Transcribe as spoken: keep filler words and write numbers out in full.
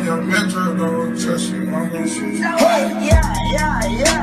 your metro, don't trust you, I'm gonna shoot you. Yeah, yeah, yeah.